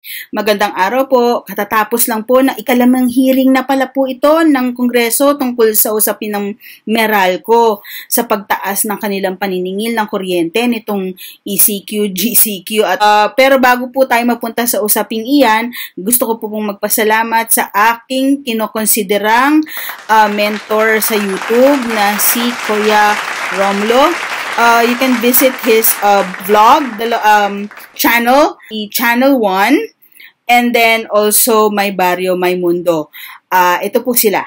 Magandang araw po. Katatapos lang po na ikalimang hearing na pala po ito ng Kongreso tungkol sa usapin ng Meralco sa pagtaas ng kanilang paniningil ng kuryente nitong ECQ, GCQ. Pero bago po tayo mapunta sa usaping iyan, gusto ko po pong magpasalamat sa aking kinokonsiderang mentor sa YouTube na si Kuya Romlo. You can visit his vlog, channel, Channel 1, and then also My Barrio, My Mundo. Ito po sila.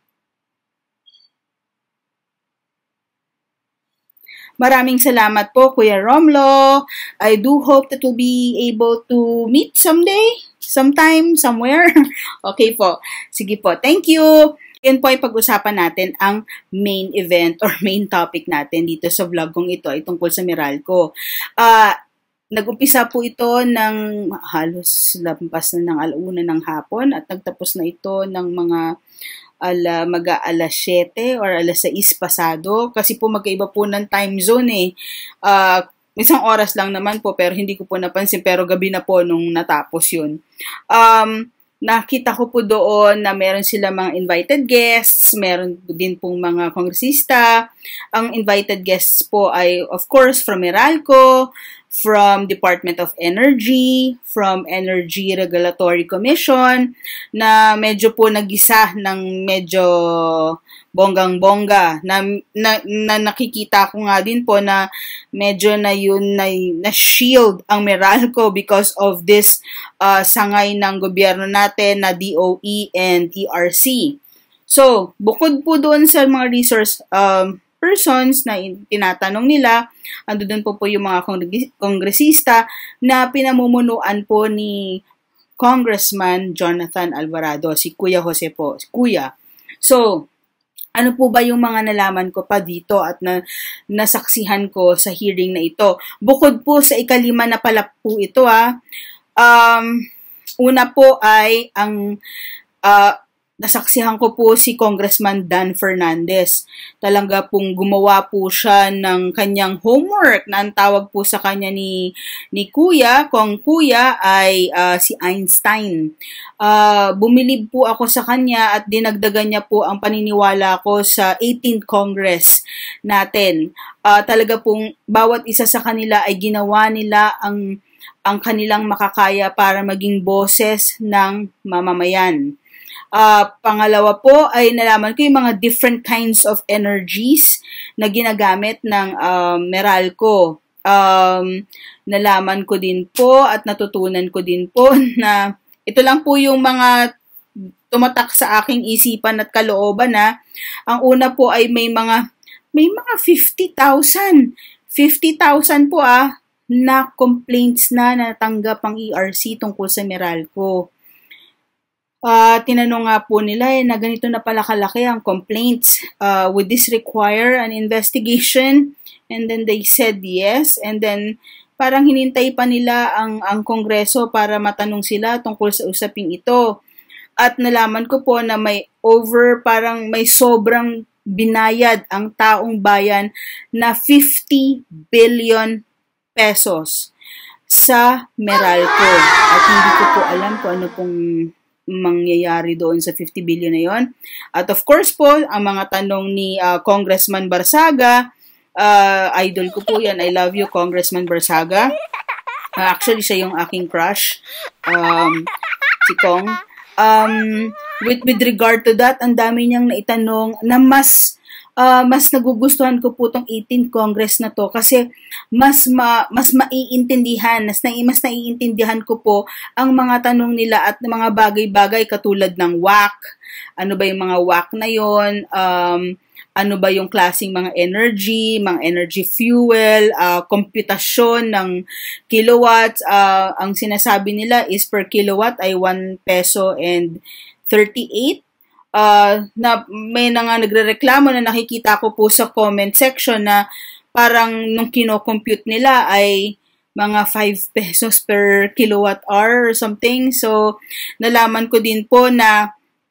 Maraming salamat po, Kuya Romlo. I do hope that we'll be able to meet someday, sometime, somewhere. Okay po. Sige po. Thank you. Yan po ay pag-usapan natin ang main event or main topic natin dito sa vlog kong ito ay tungkol sa Meralco. Nag-umpisa po ito ng halos lampas na ng alauna ng hapon at nagtapos na ito ng mga alas 7 or alas 6 pasado kasi po magkaiba po ng time zone eh. Isang oras lang naman po pero hindi ko po napansin pero gabi na po nung natapos yun. Nakita ko po doon na meron sila mga invited guests, meron din pong mga kongresista. Ang invited guests po ay of course from Meralco, from Department of Energy, from Energy Regulatory Commission, na medyo po nag-isa ng medyo bonggang-bongga na nakikita ko nga din po na medyo na yun na shield ang Meralco because of this sangay ng gobyerno natin na DOE and ERC. So, bukod po doon sa mga resource persons na tinatanong nila, ando doon po yung mga kongresista na pinamumunuan po ni Congressman Jonathan Alvarado, si Kuya Jose po, si Kuya. So, ano po ba yung mga nalaman ko pa dito at nasaksihan ko sa hearing na ito? Bukod po sa ikalima na pala po ito una po ay ang nasaksihan ko po si Congressman Dan Fernandez. Talaga pong gumawa po siya ng kanyang homework na ang tawag po sa kanya ni Kuya, kung Kuya ay si Einstein. Bumilib po ako sa kanya at dinagdagan niya po ang paniniwala ko sa 18th Congress natin. Talaga pong bawat isa sa kanila ay ginawa nila ang kanilang makakaya para maging boses ng mamamayan. Pangalawa po ay nalaman ko yung mga different kinds of energies na ginagamit ng Meralco. Nalaman ko din po at natutunan ko din po na ito lang po yung mga tumatak sa aking isipan at kalooban na ang una po ay may mga 50,000 po na complaints na natanggap ang ERC tungkol sa Meralco. Tinanong nga po nila na ganito na pala kalaki ang complaints. Would this require an investigation? And then they said yes. And then parang hinintay pa nila ang Kongreso para matanong sila tungkol sa usaping ito. At nalaman ko po na parang may sobrang binayad ang taong bayan na 50 billion pesos sa Meralco. At hindi ko po alam kung ano pong mangyayari doon sa 50 billion na yon. At of course po, ang mga tanong ni Congressman Barsaga, idol ko po yan. I love you, Congressman Barsaga. Actually, siya yung aking crush, si Kong. With regard to that, ang dami niyang naitanong na mas nagugustuhan ko po tong 18th Congress na to kasi mas maiintindihan ko po ang mga tanong nila at mga bagay-bagay katulad ng WACC. Ano ba yung mga WACC na yon? Ano ba yung klaseng mga energy fuel, komputasyon ng kilowatts. Ang sinasabi nila is per kilowatt ay 1 peso and 38. Na may nga nagrereklamo na nakikita ko po sa comment section na parang nung kino-compute nila ay mga 5 pesos per kilowatt hour or something. So, nalaman ko din po na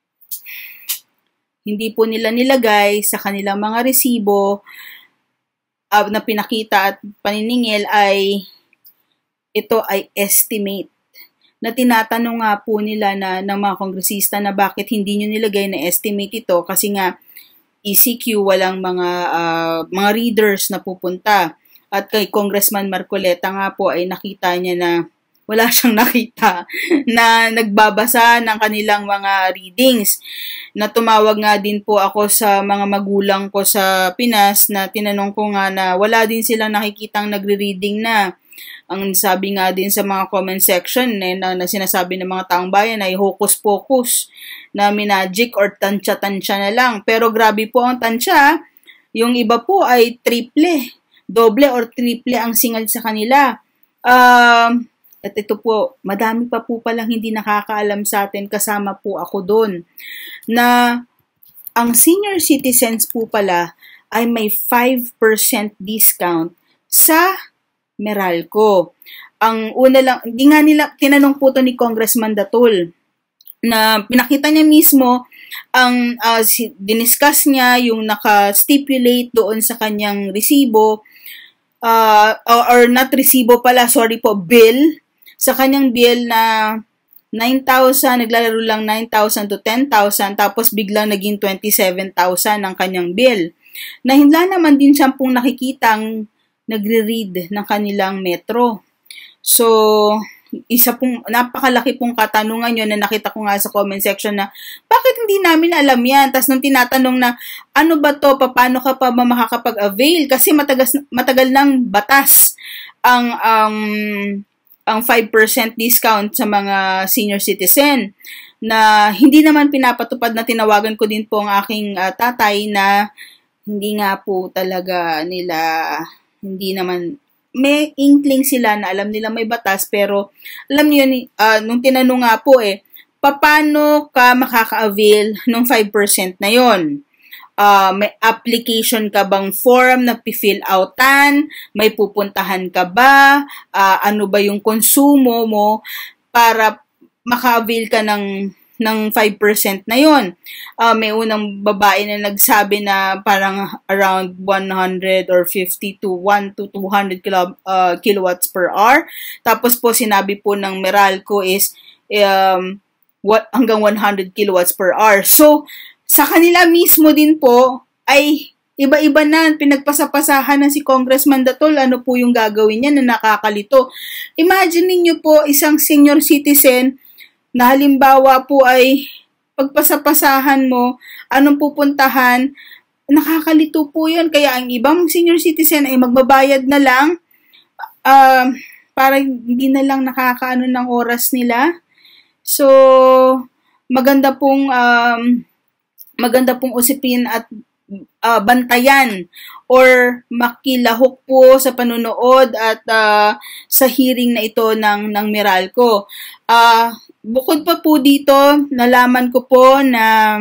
hindi po nila nilagay sa kanilang mga resibo na pinakita at paniningil ay ito ay estimate. na tinatanong nga po nila ng mga kongresista na bakit hindi nyo nilagay na estimate ito kasi nga ECQ walang mga readers na pupunta. At kay Congressman Marcoleta nga po ay nakita niya na wala siyang nakita na nagbabasa ng kanilang mga readings. Na tumawag nga din po ako sa mga magulang ko sa Pinas na tinanong ko nga na wala din silang nakikitang nagre-reading na. Ang sabi nga din sa mga comment section na sinasabi ng mga taong bayan ay hocus-pocus na minagic or tansya-tansya na lang. Pero grabe po ang tansya, yung iba po ay doble or triple ang singal sa kanila. At ito po, madami pa po palang hindi nakakaalam sa atin, kasama po ako doon, na ang senior citizens po pala ay may 5% discount sa Meralco. Ang una lang, hindi nga nila, tinanong po to ni Congressman Datul, na pinakita niya mismo, diniscuss niya yung naka-stipulate doon sa kanyang resibo, or not resibo pala, sorry po, bill, sa kanyang bill na 9,000, naglalaro lang 9,000 to 10,000, tapos biglang naging 27,000 ang kanyang bill. Na hindi naman din siya pong nakikitang nagre-read ng kanilang metro. So, isa pong, napakalaki pong katanungan yun na nakita ko nga sa comment section na, bakit hindi namin alam yan? Tapos nung tinatanong na, ano ba to, paano ka pa makakapag-avail? Kasi matagal ng batas ang 5% discount sa mga senior citizen na hindi naman pinapatupad. Na tinawagan ko din po ang aking tatay na hindi nga po talaga nila, hindi naman, may inkling sila na alam nila may batas, pero alam niyo yun, nung tinanong nga po paano ka makaka-avail ng 5% na yon? May application ka bang form na fill outan? May pupuntahan ka ba? Ano ba yung konsumo mo para maka-avail ka ng 5% na yon? May unang babae na nagsabi na parang around 100 or 50 to 1 to 200 kilowatts per hour. Tapos po sinabi po ng Meralco is hanggang 100 kilowatts per hour. So, sa kanila mismo din po ay iba-iba na, pinagpasapasahan na si Congressman Datul, ano po yung gagawin niya na nakakalito. Imagine niyo po isang senior citizen na halimbawa po ay pagpasapasahan mo, anong pupuntahan, nakakalito po yun. Kaya ang ibang senior citizen ay magbabayad na lang para hindi na lang nakakaano ng oras nila. So, maganda pong usipin at bantayan or makilahok po sa panunood at sa hearing na ito ng Meralco. Bukod pa po dito, nalaman ko po na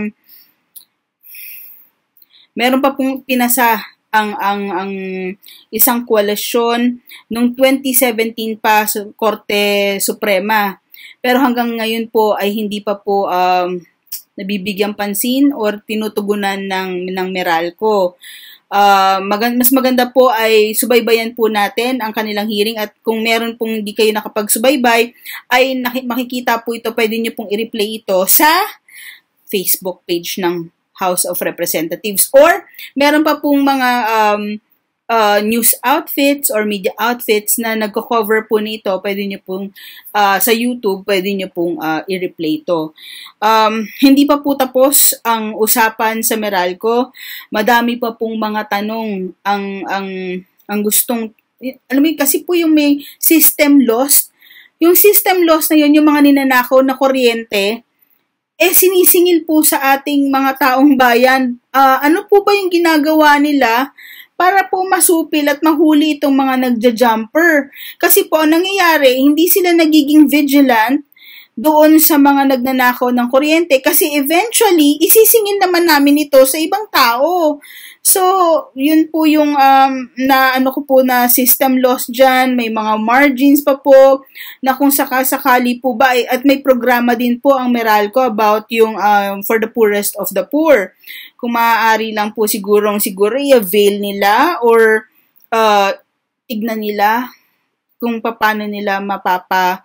meron pa pong pinasa ang isang koalisyon noong 2017 pa sa Korte Suprema. Pero hanggang ngayon po ay hindi pa po nabibigyan pansin or tinutugunan ng Meralco. Mas maganda po ay subaybayan po natin ang kanilang hearing, at kung meron pong hindi kayo nakapagsubaybay ay makikita po ito, pwede nyo pong i-replay ito sa Facebook page ng House of Representatives, or meron pa pong mga news outfits or media outfits na nagko-cover po nito, pwede nyo pong sa YouTube, pwede nyo pong i-replay ito. Hindi pa po tapos ang usapan sa Meralco. Madami pa pong mga tanong ang gustong, alam mo, kasi po yung may system loss. Yung system loss na yun, yung mga ninanakaw na kuryente, sinisingil po sa ating mga taong bayan. Ano po ba yung ginagawa nila para po masupil at mahuli itong mga nagja-jumper? Kasi po, ang nangyayari, hindi sila nagiging vigilant doon sa mga nagnanakaw ng kuryente, kasi eventually, isisingil naman namin ito sa ibang tao. So, yun po yung na system loss dyan. May mga margins pa po na kung sakali po ba, at may programa din po ang Meralco about yung for the poorest of the poor. Kung maaari lang po siguro i-avail nila or tignan nila kung paano nila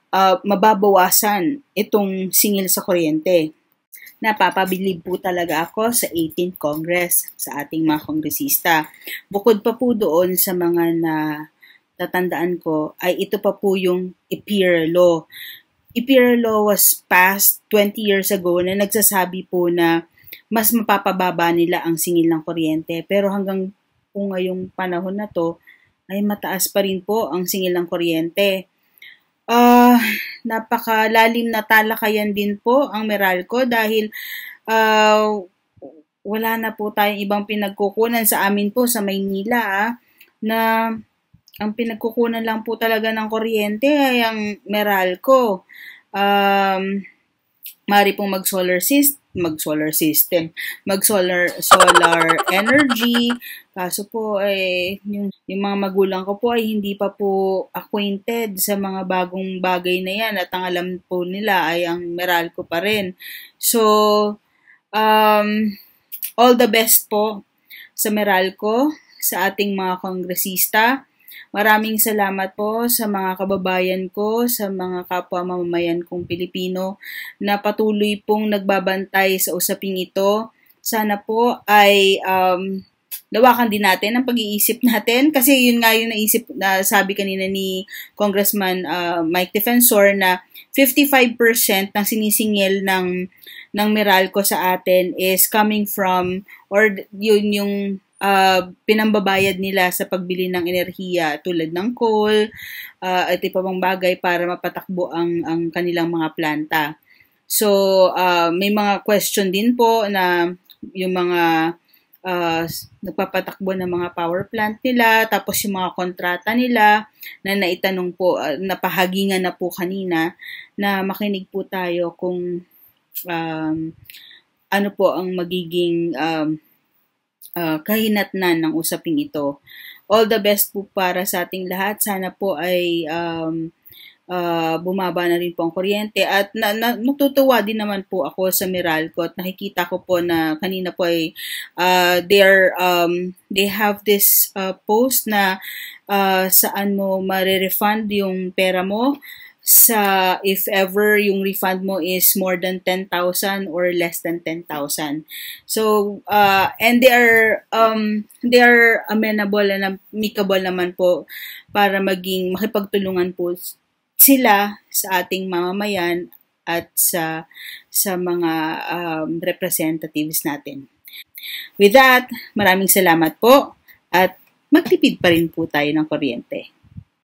mababawasan itong singil sa kuryente. Napapabilib po talaga ako sa 18th Congress, sa ating mga kongresista. Bukod pa po doon sa mga natatandaan ko, ay ito pa po yung IPIR law. IPIR law was passed 20 years ago na nagsasabi po na mas mapapababa nila ang singil ng kuryente. Pero hanggang po ngayong panahon na to, ay mataas pa rin po ang singil ng kuryente. Napakalalim na talakayan din po ang Meralco dahil wala na po tayong ibang pinagkukunan sa amin po sa Maynila na ang pinagkukunan lang po talaga ng kuryente ay ang Meralco. Mari pong mag-solar energy. Kaso po yung mga magulang ko po ay hindi pa po acquainted sa mga bagong bagay na yan at ang alam po nila ay ang Meralco pa rin. So all the best po sa Meralco, sa ating mga kongresista. Maraming salamat po sa mga kababayan ko, sa mga kapwa mamamayan kong Pilipino na patuloy pong nagbabantay sa usaping ito. Sana po ay lawakan din natin ang pag-iisip natin kasi yun nga yung naisip na sabi kanina ni Congressman Mike Defensor na 55% ng sinisingil ng Meralco sa atin is coming from or yun yung pinambabayad nila sa pagbili ng enerhiya tulad ng coal at iba pang bagay para mapatakbo ang kanilang mga planta. So, may mga question din po na yung mga nagpapatakbo ng mga power plant nila, tapos yung mga kontrata nila na naitanong po, napahagingan na po kanina, na makinig po tayo kung ano po ang magiging kahinatnan ng usaping ito. All the best po para sa ating lahat. Sana po ay bumaba na rin po ang kuryente at natutuwa din naman po ako sa Meralco at nakikita ko po na kanina po ay they have this post na saan mo ma-refund yung pera mo sa if ever yung refund mo is more than 10,000 or less than 10,000. So and they are amenable and amicable naman po para maging makipagtulungan po sila sa ating mamamayan at sa mga representatives natin. With that, maraming salamat po at magtipid pa rin po tayo ng kuryente.